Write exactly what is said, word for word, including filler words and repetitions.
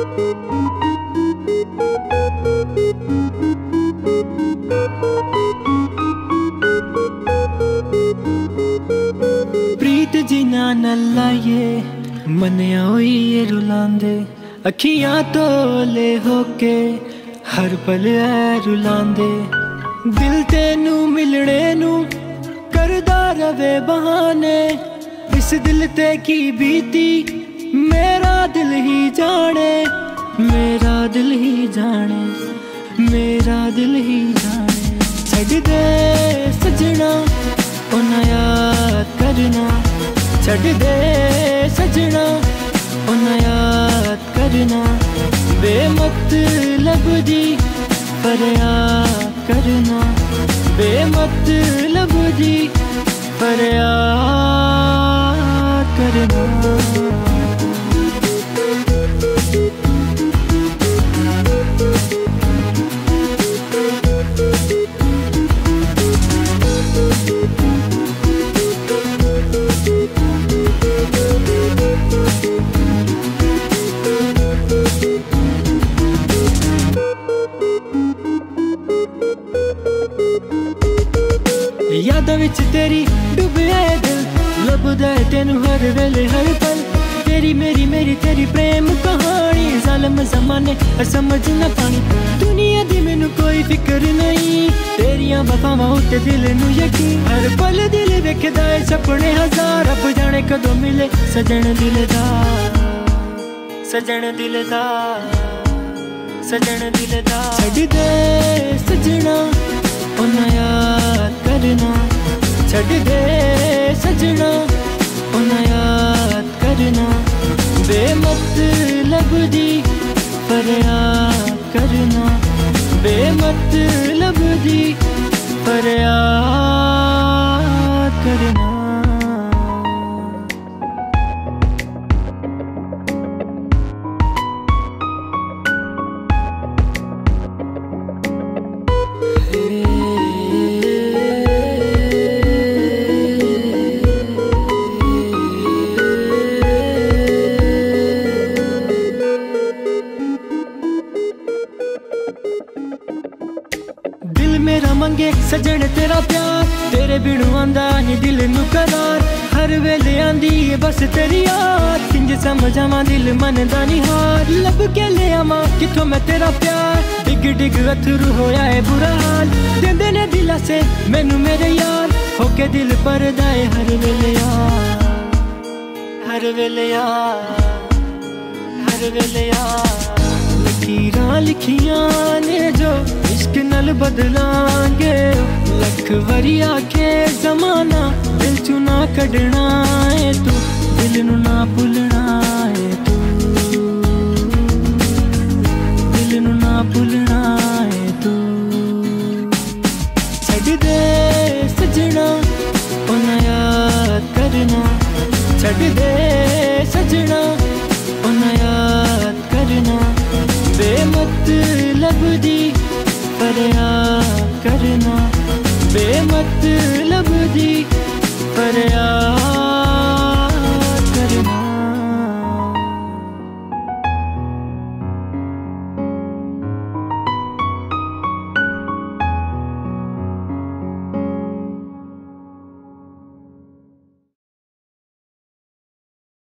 प्रीत जिना न लाइए मनिया होई ये रुलांदे अखियां तोले होके हर पल ऐ रुलांदे दिल तेनू मिलने नू करदा रवे बहाने इस दिल ते की बीती मेरा दिल ही जाने मेरा दिल ही जाने मेरा दिल ही जाने छड़ दे सजना उन्हें याद करना छड़ दे सजना उन्हें याद करना बेमतलब दी पर याद करना बेमतलब दी पर याद करना यादां विच तेरी डुबिया दिल लभदा है तेनू हर वेले हर पल तेरी मेरी मेरी तेरी प्रेम कहानी ज़ालिम ज़माने समझ न पानी दुनिया दी मैनू कोई फिक्र नहीं तेरियां वफावां उत्ते दिल नू यकीन हर पल दिल वेखदा है सपने हजार रब जाने कदों मिले सजन दिलदार सजन दिलदार सजन दिलदार छड़ दे सजना उन्हें याद करना छड़ दे सजना उन्हें याद करना बेमतलब दी पर याद करना बेमतलब दी पर याद करना मेरा मंगे सजन तेरा प्यार तेरे बिनु आंदा नी दिल नू करार हर वेले आंदी है बस तेरी याद किंज समझावां दिल मन दा नी हार लब के ले आवां किथों मैं तेरा प्यार डिग डिग अथरू होया है बुरा हाल देंदे ने दिला से मैनू मेरे यार होके दिल परदा है हर वेले यार हर वेले यार हर वेले यार लकीरां लिखियां ने जो इश्क नल बदलांगे लख वरी आखे जमाना दिल चू ना कढ़ना है तू दिल नू ना भुलना है तू दिल नू ना भुलना है तू छड़ दे सजना उन्हें याद करना छड़ दे सजना उन्हें याद करना बेमतलब दी पर याद करना बेमतलब दी पर याद